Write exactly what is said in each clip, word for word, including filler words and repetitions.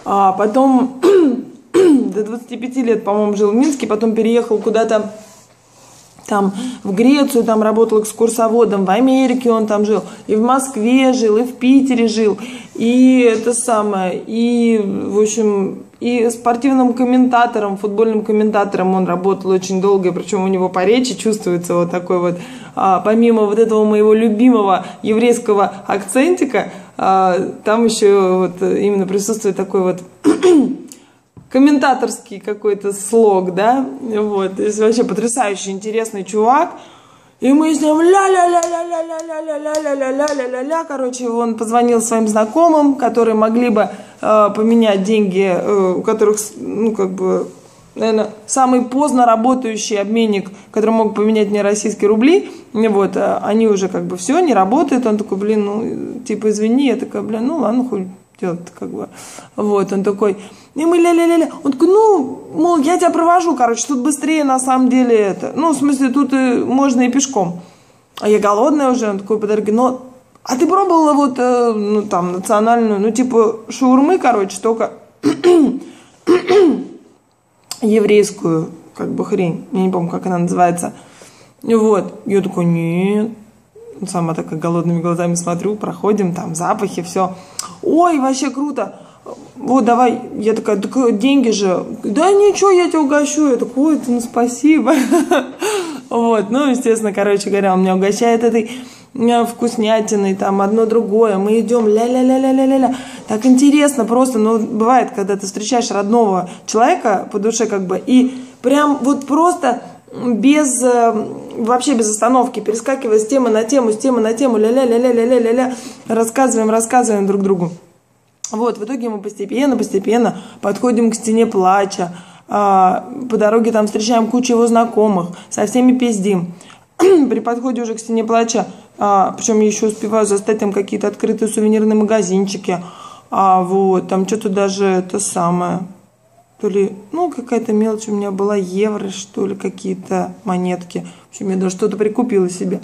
А потом до двадцати пяти лет, по-моему, жил в Минске, потом переехал куда-то там в Грецию, там работал экскурсоводом, в Америке он там жил, и в Москве жил, и в Питере жил, и это самое, и, в общем, и спортивным комментатором, футбольным комментатором он работал очень долго, причем у него по речи чувствуется вот такой вот, а, помимо вот этого моего любимого еврейского акцентика, а, там еще вот именно присутствует такой вот комментаторский какой-то слог, да, вот, то есть вообще потрясающий, интересный чувак, и мы с ним ля-ля-ля-ля-ля-ля-ля-ля-ля-ля-ля-ля-ля-ля, короче, он позвонил своим знакомым, которые могли бы э, поменять деньги, э, у которых, ну, как бы, наверное, самый поздно работающий обменник, который мог поменять мне российские рубли, вот, э, они уже как бы все, не работают, он такой, блин, ну, типа, извини, я такая, блин, ну, ладно, хуй делать, как бы, вот, он такой, и мы ля-ля-ля-ля, он такой, ну, мол, я тебя провожу, короче, тут быстрее, на самом деле, это, ну, в смысле, тут и можно и пешком, а я голодная уже, он такой, подорги, но, а ты пробовала вот, э, ну, там, национальную, ну, типа, шаурмы, короче, только еврейскую, как бы, хрень, я не помню, как она называется, вот, я такой, нет, сама такая голодными глазами смотрю, проходим, там, запахи, все, ой, вообще круто, вот, давай, я такая, так деньги же, да ничего, я тебя угощу, я такой, ну, спасибо, вот, ну, естественно, короче говоря, он меня угощает этой вкуснятиной, там, одно другое, мы идем, ля-ля-ля-ля-ля-ля-ля, так интересно просто, ну, бывает, когда ты встречаешь родного человека по душе, как бы, и прям вот просто без, вообще без остановки, перескакивая с темы на тему, с темы на тему, ля-ля-ля-ля-ля-ля-ля-ля, рассказываем, рассказываем друг другу. Вот, в итоге мы постепенно, постепенно подходим к стене плача, а, по дороге там встречаем кучу его знакомых, со всеми пиздим. При подходе уже к стене плача, а, причем я еще успеваю застать там какие-то открытые сувенирные магазинчики, а, вот, там что-то даже это самое, то ли, ну, какая-то мелочь у меня была, евро, что ли, какие-то монетки, в общем, я даже что-то прикупила себе.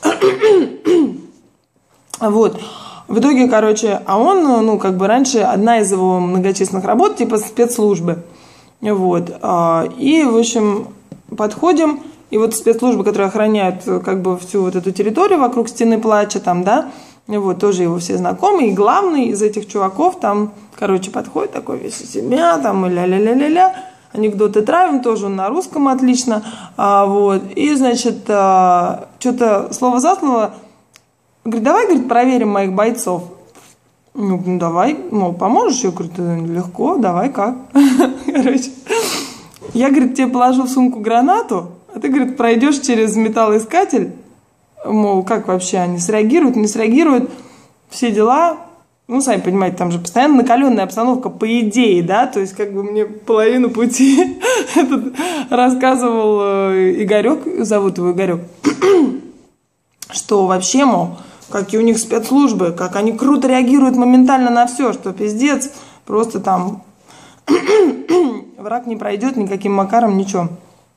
Вот. В итоге, короче, а он, ну, как бы раньше одна из его многочисленных работ, типа спецслужбы. Вот. И, в общем, подходим, и вот спецслужбы, которые охраняют, как бы, всю вот эту территорию вокруг стены плача, там, да, вот, тоже его все знакомые, и главный из этих чуваков, там, короче, подходит такой весь из себя, там, и ля-ля-ля-ля-ля, анекдоты травим, тоже он на русском отлично, а, вот, и, значит, а, что-то слово за слово, говорит, давай, говорит, проверим моих бойцов. Ну, ну давай, мол, поможешь? Я говорю, да, легко, давай, как? Короче, я, говорит, тебе положу в сумку гранату, а ты, говорит, пройдешь через металлоискатель, мол, как вообще они среагируют, не среагируют, все дела. Ну, сами понимаете, там же постоянно накаленная обстановка, по идее, да, то есть, как бы мне половину пути этот рассказывал Игорек, зовут его Игорек, что вообще, мол, какие у них спецслужбы, как они круто реагируют моментально на все, что пиздец, просто там враг не пройдет никаким макаром, ничего.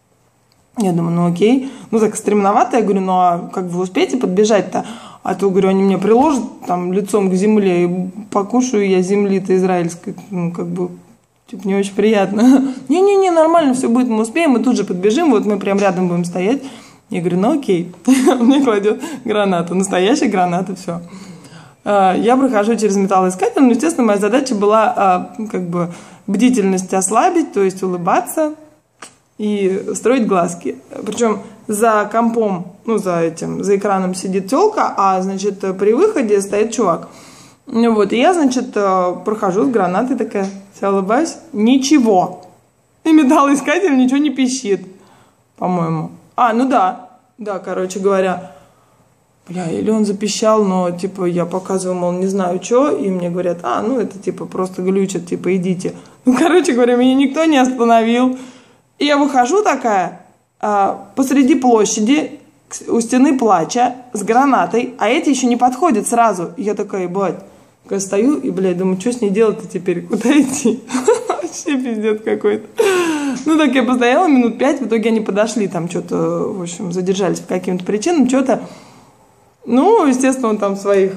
Я думаю, ну окей, ну так стремновато, я говорю, ну а как вы успеете подбежать-то? А то, говорю, они меня приложат там лицом к земле, и покушаю я земли-то израильской, ну как бы, типа, не очень приятно. Не-не-не, нормально, все будет, мы успеем, мы тут же подбежим, вот мы прям рядом будем стоять. Я говорю, ну окей, мне кладет гранату, настоящая граната, все. Я прохожу через металлоискатель, но, естественно, моя задача была как бы бдительность ослабить, то есть улыбаться и строить глазки. Причем за компом, ну за этим, за экраном сидит тёлка, а, значит, при выходе стоит чувак. Вот, и я, значит, прохожу с гранатой такая, вся улыбаюсь, ничего. И металлоискатель ничего не пищит, по-моему. А, ну да, да, короче говоря, бля, или он запищал, но, типа, я показываю, мол, не знаю, что, и мне говорят, а, ну, это, типа, просто глючит, типа, идите. Ну, короче говоря, меня никто не остановил. И я выхожу такая а, посреди площади, у стены плача, с гранатой, а эти еще не подходят сразу. И я такая, ебать, я стою и, блядь, думаю, что с ней делать-то теперь, куда идти? Вообще пиздец какой-то. Ну, так я постояла минут пять, в итоге они подошли, там что-то, в общем, задержались по каким-то причинам, что-то. Ну, естественно, он там своих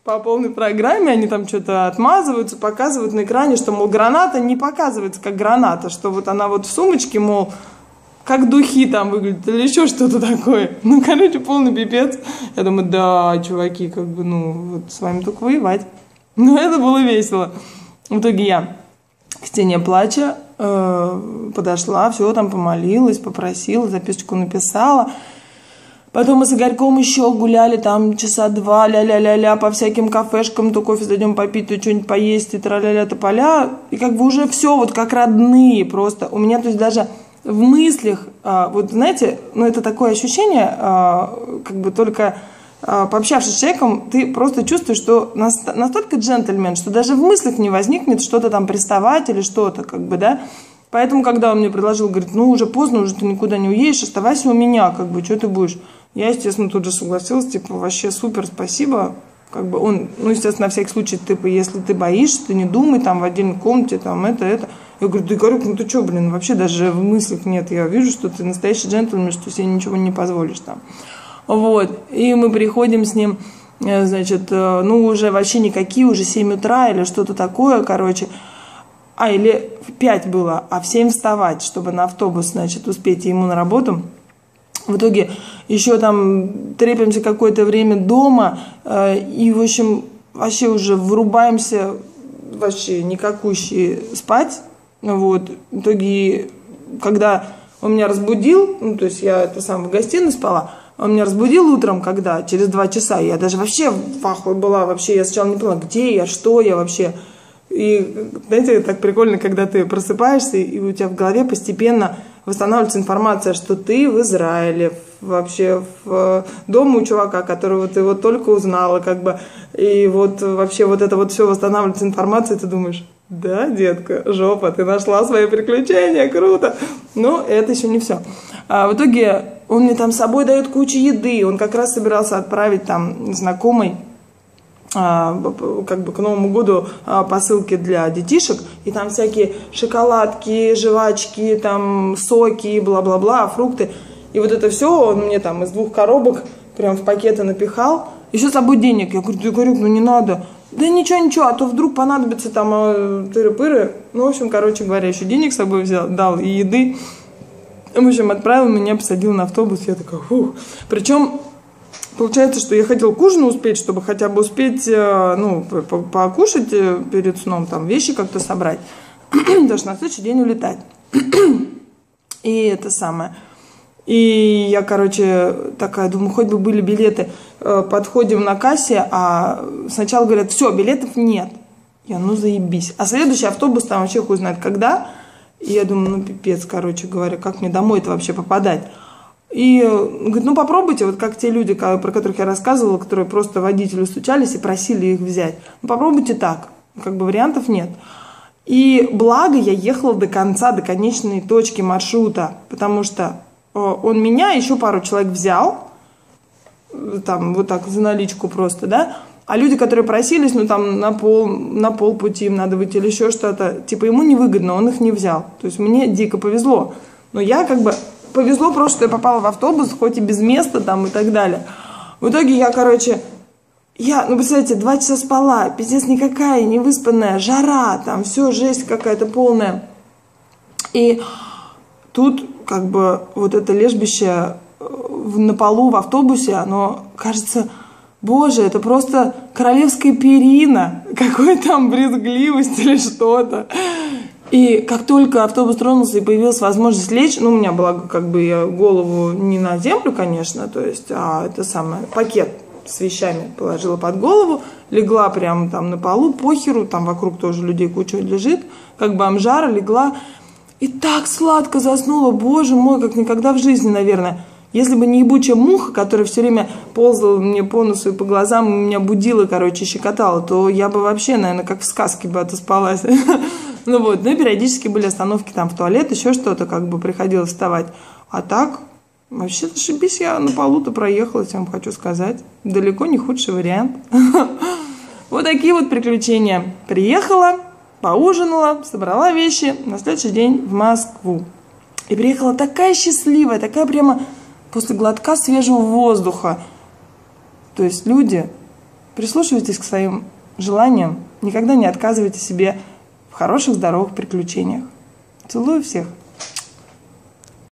по полной программе, они там что-то отмазываются, показывают на экране, что, мол, граната не показывается как граната, что вот она вот в сумочке, мол, как духи там выглядят, или еще что-то такое. Ну, короче, полный пипец. Я думаю, да, чуваки, как бы, ну, вот с вами только воевать. Но это было весело. В итоге я к стене плача э, подошла, все там помолилась, попросила, записочку написала. Потом мы с Игорьком еще гуляли там часа два, ля-ля-ля-ля, по всяким кафешкам, то кофе зайдем попить, то что-нибудь поесть, и тра-ля-ля, тополя. И как бы уже все вот как родные просто. У меня, то есть, даже в мыслях, а, вот знаете, ну это такое ощущение, а, как бы только а, пообщавшись с человеком, ты просто чувствуешь, что наст- настолько джентльмен, что даже в мыслях не возникнет что-то там приставать или что-то, как бы, да. Поэтому, когда он мне предложил, говорит, ну уже поздно, уже ты никуда не уедешь, оставайся у меня, как бы, что ты будешь. Я, естественно, тут же согласилась, типа, вообще супер, спасибо. Как бы он, ну, естественно, на всякий случай, типа, если ты боишься, ты не думай, там, в отдельной комнате, там, это, это. Я говорю, да, Игорек, ну ты что, блин, вообще даже в мыслях нет. Я вижу, что ты настоящий джентльмен, что себе ничего не позволишь там. Вот. И мы приходим с ним, значит, ну, уже вообще никакие, уже семь утра или что-то такое, короче. А, или в пять было, а в семь вставать, чтобы на автобус, значит, успеть ему на работу. В итоге еще там трепимся какое-то время дома, и, в общем, вообще уже врубаемся вообще никакущие спать. Вот. В итоге, когда он меня разбудил, ну, то есть я это сам в гостиной спала, он меня разбудил утром, когда, через два часа, я даже вообще в ахуе была, вообще, я сначала не поняла, где я, что я вообще. И, знаете, так прикольно, когда ты просыпаешься, и у тебя в голове постепенно восстанавливается информация, что ты в Израиле, вообще в доме у чувака, которого ты вот только узнала, как бы, и вот вообще вот это вот все восстанавливается информация, и ты думаешь, да, детка, жопа, ты нашла свои приключения, круто. Но это еще не все. А в итоге он мне там с собой дает кучу еды, он как раз собирался отправить там знакомый, как бы к Новому году посылки для детишек, и там всякие шоколадки, жвачки, там соки, бла-бла-бла, фрукты. И вот это все он мне там из двух коробок прям в пакеты напихал. Еще с собой денег. Я говорю, да, Игорек, ну не надо. Да ничего, ничего, а то вдруг понадобится там тыры-пыры. Ну, в общем, короче говоря, еще денег с собой взял, дал и еды. В общем, отправил меня, посадил на автобус. Я такая, фух. Причем получается, что я хотела к ужину успеть, чтобы хотя бы успеть, ну, покушать перед сном, там, вещи как-то собрать. Потому что на следующий день улетать. И это самое. И я, короче, такая, думаю, хоть бы были билеты. Подходим на кассе, а сначала говорят, все, билетов нет. Я, ну, заебись. А следующий автобус там вообще хуй знает когда. И я думаю, ну, пипец, короче говоря, как мне домой-то вообще попадать? И говорит, ну попробуйте, вот как те люди, про которых я рассказывала, которые просто водителю стучались и просили их взять. Ну попробуйте так, как бы вариантов нет. И благо я ехала до конца, до конечной точки маршрута, потому что он меня, еще пару человек взял, там вот так за наличку просто, да, а люди, которые просились, ну там на пол, на полпути им надо выйти или еще что-то, типа ему невыгодно, он их не взял. То есть мне дико повезло. Но я как бы... Повезло просто, что я попала в автобус, хоть и без места там и так далее. В итоге я, короче, я, ну, представляете, два часа спала, пиздец никакая, невыспанная, жара, там все, жесть какая-то полная. И тут, как бы, вот это лежбище на полу в автобусе, оно, кажется, боже, это просто королевская перина, какой там брезгливость или что-то. И как только автобус тронулся и появилась возможность лечь, ну, у меня была как бы я голову не на землю, конечно, то есть, а это самое, пакет с вещами положила под голову, легла прямо там на полу, похеру, там вокруг тоже людей куча лежит, как бомжара, легла, и так сладко заснула, боже мой, как никогда в жизни, наверное. Если бы не ебучая муха, которая все время ползала мне по носу и по глазам, меня будила, короче, щекотала, то я бы вообще, наверное, как в сказке бы отоспалась. Ну вот, ну и периодически были остановки там в туалет, еще что-то, как бы приходилось вставать. А так, вообще зашибись, я на полу-то проехала, я вам хочу сказать. Далеко не худший вариант. Вот такие вот приключения. Приехала, поужинала, собрала вещи, на следующий день в Москву. И приехала такая счастливая, такая прямо после глотка свежего воздуха. То есть люди Прислушивайтесь к своим желаниям. Никогда не отказывайте себе в хороших, здоровых приключениях. Целую всех.